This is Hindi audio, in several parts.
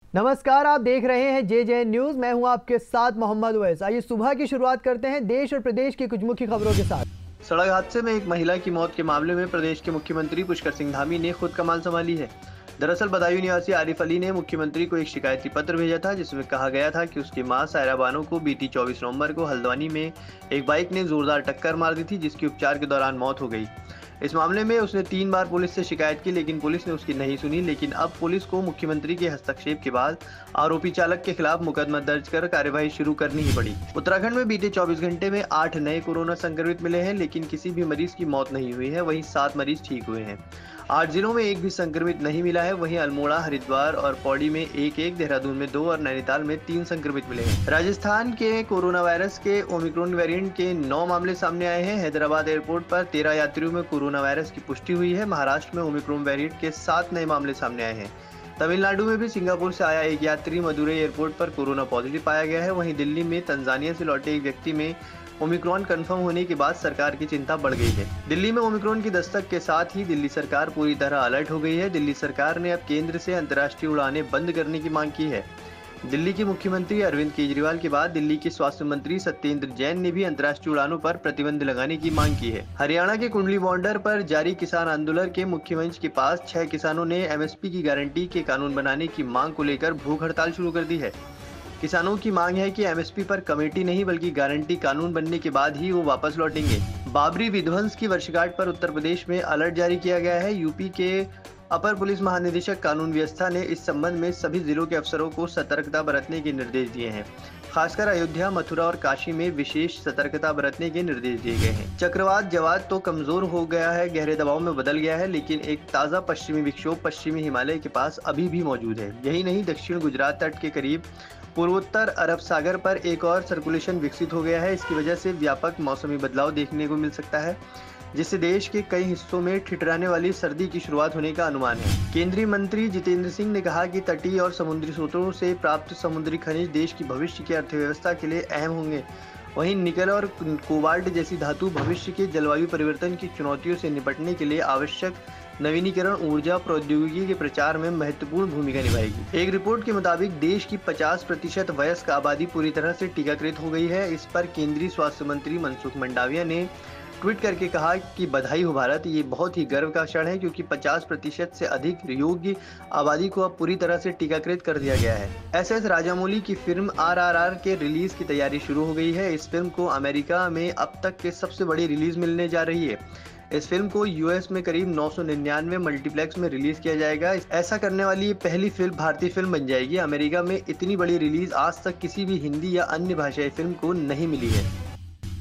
नमस्कार, आप देख रहे हैं जे न्यूज। मैं हूं आपके साथ मोहम्मद उवैस। आइए सुबह की शुरुआत करते हैं देश और प्रदेश की कुछ मुख्य खबरों के साथ। सड़क हादसे में एक महिला की मौत के मामले में प्रदेश के मुख्यमंत्री पुष्कर सिंह धामी ने खुद कमान संभाली है। दरअसल बदायूं निवासी आरिफ अली ने मुख्यमंत्री को एक शिकायती पत्र भेजा था, जिसमें कहा गया था कि उसकी मां सायरा बानो को बीती 24 नवंबर को हल्द्वानी में एक बाइक ने जोरदार टक्कर मार दी थी, जिसकी उपचार के दौरान मौत हो गई। इस मामले में उसने 3 बार पुलिस से शिकायत की, लेकिन पुलिस ने उसकी नहीं सुनी। लेकिन अब पुलिस को मुख्यमंत्री के हस्तक्षेप के बाद आरोपी चालक के खिलाफ मुकदमा दर्ज कर कार्यवाही शुरू करनी ही पड़ी। उत्तराखंड में बीते 24 घंटे में 8 नए कोरोना संक्रमित मिले हैं, लेकिन किसी भी मरीज की मौत नहीं हुई है। वहीं 7 मरीज ठीक हुए हैं। 8 जिलों में एक भी संक्रमित नहीं मिला है। वहीं अल्मोड़ा, हरिद्वार और पौड़ी में 1-1, देहरादून में 2 और नैनीताल में 3 संक्रमित मिले हैं। राजस्थान के कोरोना वायरस के ओमिक्रॉन वेरिएंट के 9 मामले सामने आए हैं। हैदराबाद एयरपोर्ट पर 13 यात्रियों में कोरोना वायरस की पुष्टि हुई है। महाराष्ट्र में ओमिक्रॉन वेरिएंट के 7 नए मामले सामने आए हैं। तमिलनाडु में भी सिंगापुर से आया एक यात्री मदुरई एयरपोर्ट पर कोरोना पॉजिटिव पाया गया है। वहीं दिल्ली में तंजानिया से लौटे एक व्यक्ति में ओमिक्रॉन कंफर्म होने के बाद सरकार की चिंता बढ़ गई है। दिल्ली में ओमिक्रॉन की दस्तक के साथ ही दिल्ली सरकार पूरी तरह अलर्ट हो गई है। दिल्ली सरकार ने अब केंद्र से अंतर्राष्ट्रीय उड़ानें बंद करने की मांग की है। दिल्ली के मुख्यमंत्री अरविंद केजरीवाल के बाद दिल्ली के स्वास्थ्य मंत्री सत्येंद्र जैन ने भी अंतर्राष्ट्रीय उड़ानों पर प्रतिबंध लगाने की मांग की है। हरियाणा के कुंडली बॉर्डर पर जारी किसान आंदोलन के मुख्य मंच के पास 6 किसानों ने एमएसपी की गारंटी के कानून बनाने की मांग को लेकर भूख हड़ताल शुरू कर दी है। किसानों की मांग है कि एमएसपी पर कमेटी नहीं बल्कि गारंटी कानून बनने के बाद ही वो वापस लौटेंगे। बाबरी विध्वंस की वर्षगांठ पर उत्तर प्रदेश में अलर्ट जारी किया गया है। यूपी के अपर पुलिस महानिदेशक कानून व्यवस्था ने इस संबंध में सभी जिलों के अफसरों को सतर्कता बरतने के निर्देश दिए हैं। खासकर अयोध्या, मथुरा और काशी में विशेष सतर्कता बरतने के निर्देश दिए गए हैं। चक्रवात जवाद तो कमजोर हो गया है, गहरे दबाव में बदल गया है, लेकिन एक ताज़ा पश्चिमी विक्षोभ पश्चिमी हिमालय के पास अभी भी मौजूद है। यही नहीं, दक्षिण गुजरात तट के करीब पूर्वोत्तर अरब सागर पर एक और सर्कुलेशन विकसित हो गया है। इसकी वजह से व्यापक मौसमी बदलाव देखने को मिल सकता है, जिससे देश के कई हिस्सों में ठिठुरने वाली सर्दी की शुरुआत होने का अनुमान है। केंद्रीय मंत्री जितेंद्र सिंह ने कहा कि तटीय और समुद्री स्रोतों से प्राप्त समुद्री खनिज देश की भविष्य की अर्थव्यवस्था के लिए अहम होंगे। वहीं निकल और कोबाल्ट जैसी धातु भविष्य के जलवायु परिवर्तन की चुनौतियों से निपटने के लिए आवश्यक नवीनीकरण ऊर्जा प्रौद्योगिकी के प्रचार में महत्वपूर्ण भूमिका निभाएगी। एक रिपोर्ट के मुताबिक देश की 50% वयस्क आबादी पूरी तरह से टीकाकृत हो गई है। इस पर केंद्रीय स्वास्थ्य मंत्री मनसुख मंडाविया ने ट्वीट करके कहा कि बधाई हो भारत, ये बहुत ही गर्व का क्षण है, क्योंकि 50% से अधिक योग्य आबादी को अब पूरी तरह से टीकाकृत कर दिया गया है। एसएस राजामौली की फिल्म RRR के रिलीज की तैयारी शुरू हो गई है। इस फिल्म को अमेरिका में अब तक के सबसे बड़ी रिलीज मिलने जा रही है। इस फिल्म को यूएस में करीब 999 मल्टीप्लेक्स में रिलीज किया जाएगा। ऐसा करने वाली ये पहली फिल्म भारतीय फिल्म बन जाएगी। अमेरिका में इतनी बड़ी रिलीज आज तक किसी भी हिंदी या अन्य भाषाई फिल्म को नहीं मिली है।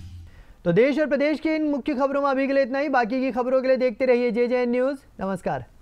तो देश और प्रदेश की इन मुख्य खबरों में अभी के लिए इतना ही। बाकी की खबरों के लिए देखते रहिए जे न्यूज। नमस्कार।